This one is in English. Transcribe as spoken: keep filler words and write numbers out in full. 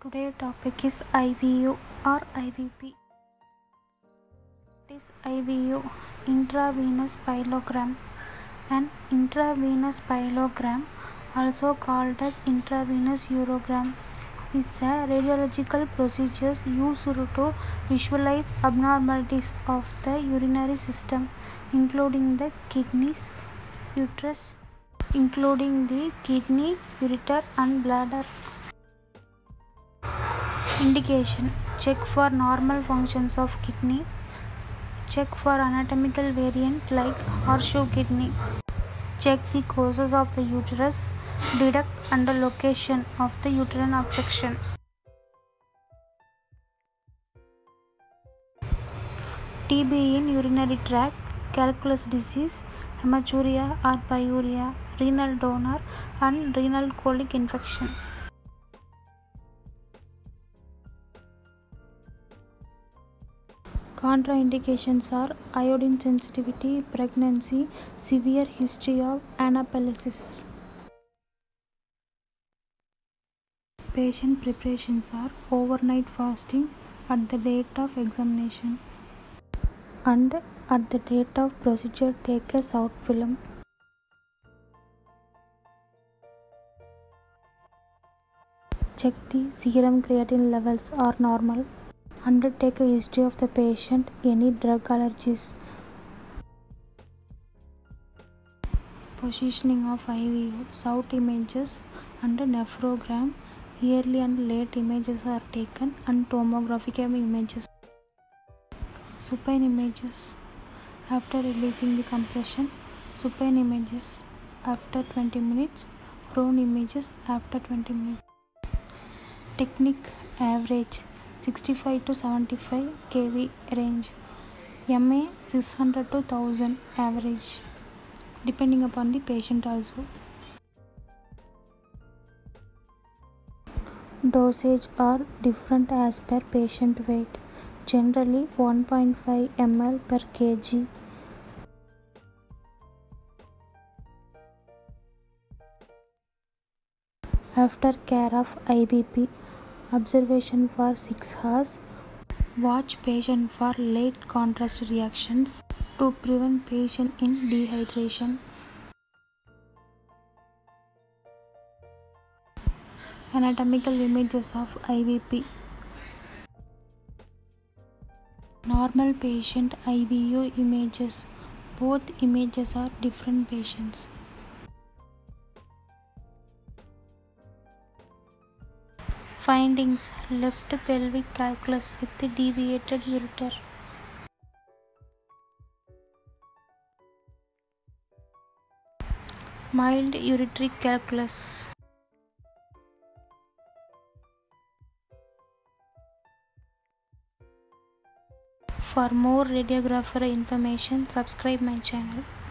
Today topic is I V U or I V P. It is I V U, intravenous pyelogram. An intravenous pyelogram, also called as intravenous urogram, is a radiological procedure used to visualize abnormalities of the urinary system, including the kidneys, uterus, including the kidney, ureter, and bladder. Indication: check for normal functions of kidney, check for anatomical variant like horseshoe kidney, check the causes of the uterus, detect and the location of the uterine obstruction. T B in urinary tract, calculus disease, hematuria or pyuria, renal donor, and renal colic infection. Contraindications are iodine sensitivity, pregnancy, severe history of anaphylaxis. Patient preparations are overnight fastings at the date of examination, and at the date of procedure take a south film. Check the serum creatinine levels are normal. Undertake a history of the patient, any drug allergies. Positioning of I V U, south images and nephrogram, early and late images are taken, and tomographic images. Supine images after releasing the compression, supine images after twenty minutes, prone images after twenty minutes. Technique: average sixty-five to seventy-five K V range, M A six hundred to one thousand average, depending upon the patient also. Dosage are different as per patient weight, generally one point five milliliters per kg. After care of I V P, observation for six hours. Watch patient for late contrast reactions to prevent patient in dehydration. Anatomical images of I V P. Normal patient I V U images. Both images are different patients. Findings: left pelvic calculus with deviated ureter. Mild ureteric calculus. For more radiographer information, subscribe my channel.